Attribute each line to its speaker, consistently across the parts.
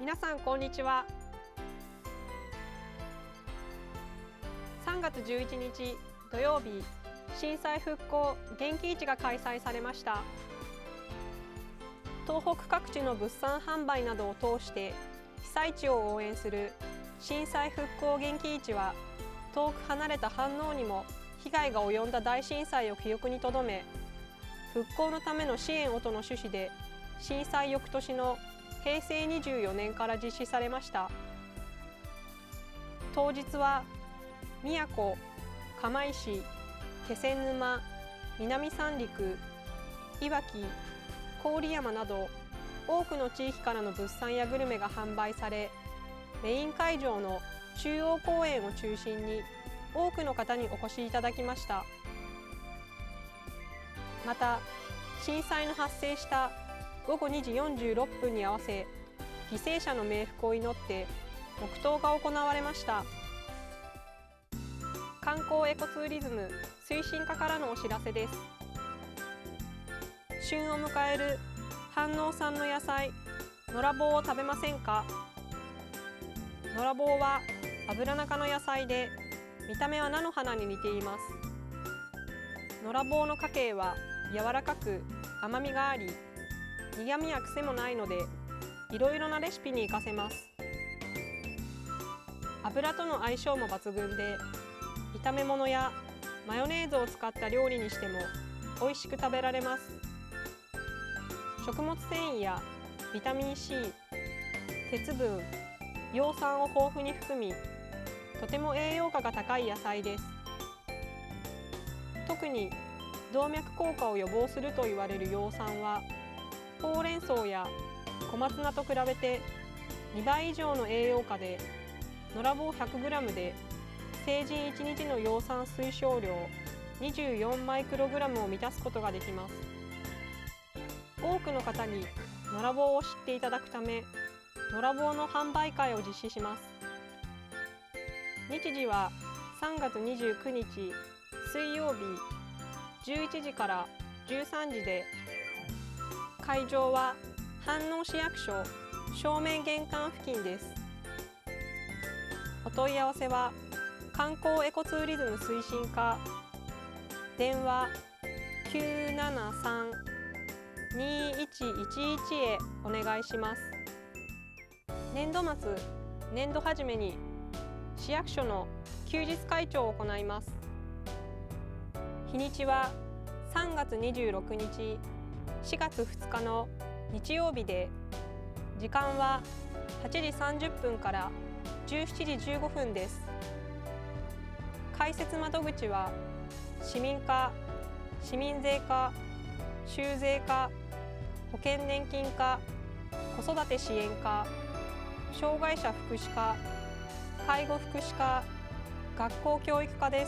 Speaker 1: 皆さんこんにちは。3月11日土曜日、震災復興元気市が開催されました。東北各地の物産販売などを通して被災地を応援する震災復興元気市は、遠く離れた飯能にも被害が及んだ大震災を記憶に留め、復興のための支援をとの趣旨で震災翌年の平成24年から実施されました。当日は宮古、釜石、気仙沼、南三陸、いわき、郡山など多くの地域からの物産やグルメが販売され、メイン会場の中央公園を中心に多くの方にお越しいただきました。また、震災の発生した午後2時46分に合わせ、犠牲者の冥福を祈って黙祷が行われました。観光エコツーリズム推進課からのお知らせです。旬を迎える飯能産の野菜、のらぼうを食べませんか？のらぼうは油中の野菜で、見た目は菜の花に似ています。のらぼうの果形は柔らかく甘みがあり、苦みや癖もないので、いろいろなレシピに活かせます。油との相性も抜群で、炒め物やマヨネーズを使った料理にしても美味しく食べられます。食物繊維やビタミン C、鉄分、葉酸を豊富に含み、とても栄養価が高い野菜です。特に動脈硬化を予防すると言われる葉酸は、ほうれん草や小松菜と比べて2倍以上の栄養価で、のらぼう 100g で成人1日の葉酸推奨量24マイクログラムを満たすことができます。多くの方にのらぼうを知っていただくため、のらぼうの販売会を実施します。日時は3月29日水曜日11時から13時で、会場は飯能市役所正面玄関付近です。お問い合わせは観光エコツーリズム推進課、電話 973-2111 へお願いします。年度末、年度初めに市役所の休日会長を行います。日にちは3月26日、4月2日の日曜日で、時間は8時30分から17時15分です。開設窓口は市民課、市民税課、州税課、保険年金課、子育て支援課、障害者福祉課、介護福祉課、学校教育課です。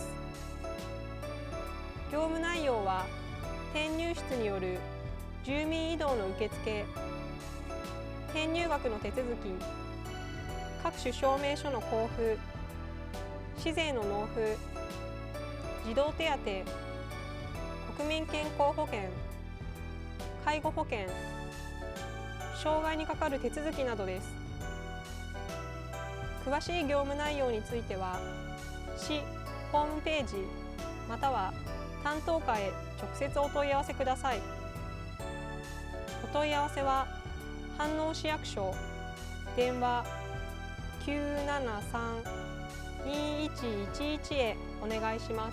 Speaker 1: 業務内容は、転入室による住民移動の受付、転入学の手続き、各種証明書の交付、市税の納付、児童手当、国民健康保険、介護保険、障害にかかる手続きなどです。詳しい業務内容については、市ホームページまたは担当課へ直接お問い合わせください。お問い合わせは飯能市役所、電話 973-2111 へお願いします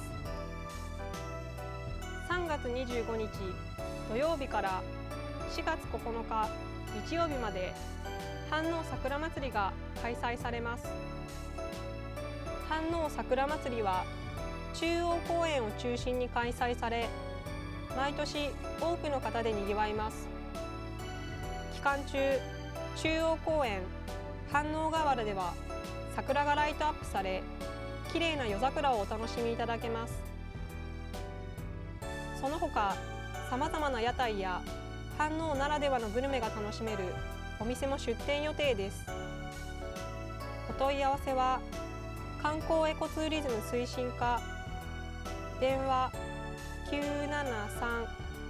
Speaker 1: 。3月25日土曜日から4月9日日曜日まで、飯能桜まつりが開催されます。飯能桜まつりは中央公園を中心に開催され、毎年多くの方でにぎわいます。期間中、中央公園、飯能河原では桜がライトアップされ、綺麗な夜桜をお楽しみいただけます。その他、さまざまな屋台や飯能ならではのグルメが楽しめるお店も出店予定です。お問い合わせは観光エコツーリズム推進課、電話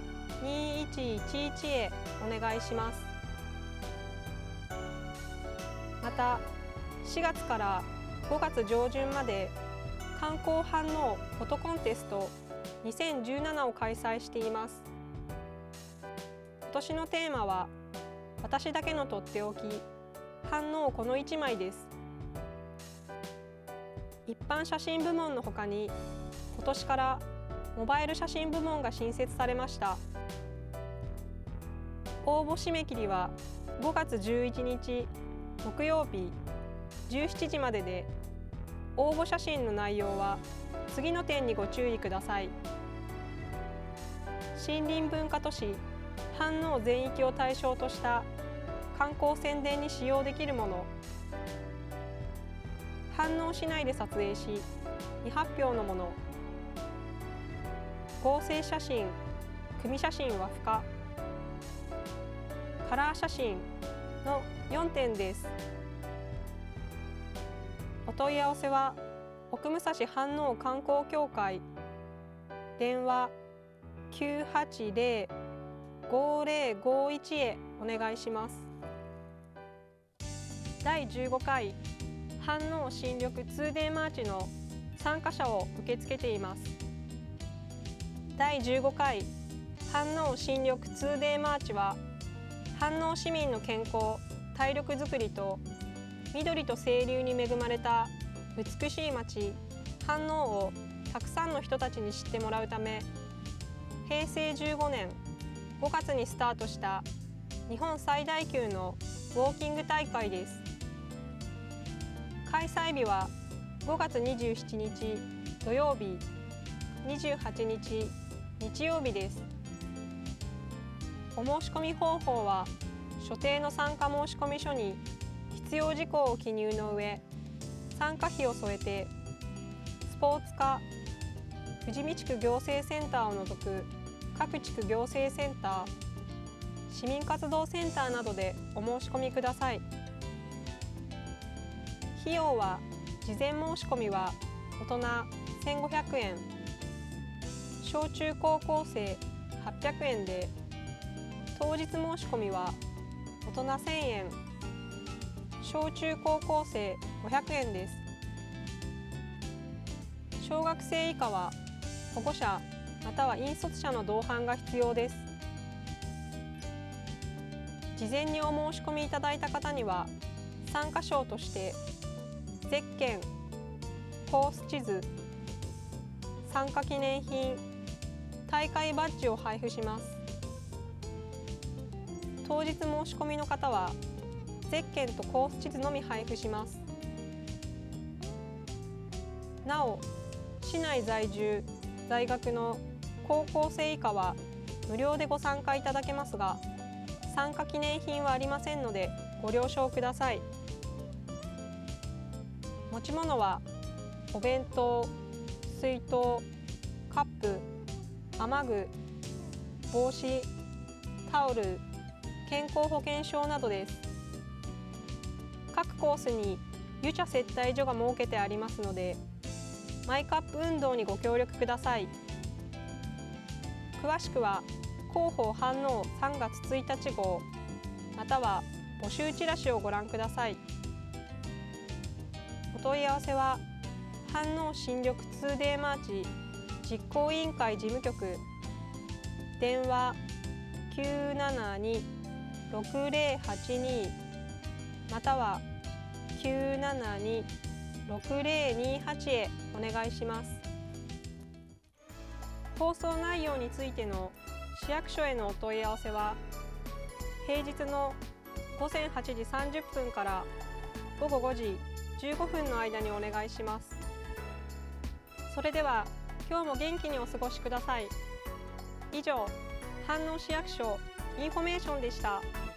Speaker 1: 973-2111 へお願いします。 た4月から5月上旬まで観光反応フォトコンテスト2017を開催しています。今年のテーマは私だけのとっておき反応この1枚です。一般写真部門のほかに今年からモバイル写真部門が新設されました。応募締め切りは5月11日木曜日17時までで、応募写真の内容は次の点にご注意ください。森林文化都市飯能全域を対象とした観光宣伝に使用できるもの、飯能市内で撮影し未発表のもの、合成写真、組写真は不可、カラー写真の4点です。お問い合わせは奥武蔵飯能観光協会、電話 980-5051 へお願いします。第15回飯能新緑 2day マーチの参加者を受け付けています。第15回飯能新緑 2day マーチは、飯能市民の健康・体力づくりと緑と清流に恵まれた美しい町飯能をたくさんの人たちに知ってもらうため、平成15年5月にスタートした日本最大級のウォーキング大会です。開催日は5月27日土曜日、28日日曜日です。お申し込み方法は所定の参加申込書に必要事項を記入の上、参加費を添えてスポーツ課富士見地区行政センターを除く各地区行政センター、市民活動センターなどでお申し込みください。費用は事前申し込みは大人1500円、小中高校生800円で、当日申し込みは大人1000円、小中高校生500円です。小学生以下は保護者または引率者の同伴が必要です。事前にお申し込みいただいた方には参加賞としてゼッケン、コース地図、参加記念品、大会バッジを配布します。当日申し込みの方はゼッケンとコース地図のみ配布します。なお、市内在住・在学の高校生以下は無料でご参加いただけますが、参加記念品はありませんのでご了承ください。持ち物はお弁当、水筒、カップ、雨具、帽子、タオル、健康保険証などです。各コースに湯茶接待所が設けてありますので、マイカップ運動にご協力ください。詳しくは広報飯能3月1日号または募集チラシをご覧ください。お問い合わせは飯能新緑 2day マーチ実行委員会事務局、電話 972-6082 または 972-6028 へお願いします。放送内容についての市役所へのお問い合わせは平日の午前8時30分から午後5時15分の間にお願いします。それでは今日も元気にお過ごしください。以上、飯能市役所インフォメーションでした。